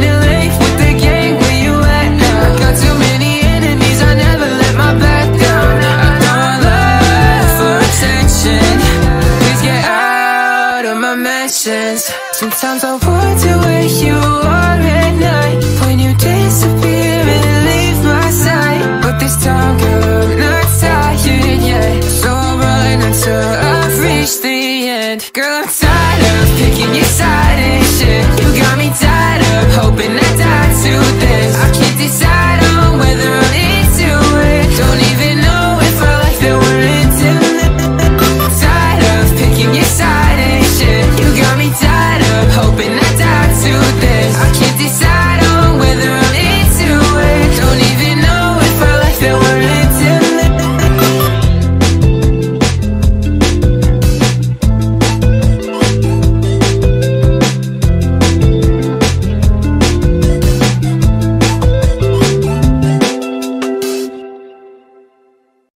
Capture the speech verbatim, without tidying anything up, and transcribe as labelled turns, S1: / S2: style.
S1: running late with the gang, where you at now? I got too many enemies, I never let my back down. I don't love for attention, please get out of my mentions. Sometimes I wonder where you are at night, when you disappear and leave my side. But this time, girl, I'm not tired yet, so I'll run until I've reached the end. Girl, I'm tired of picking your side and shit. You got me tied up, hoping I die to this. I can't decide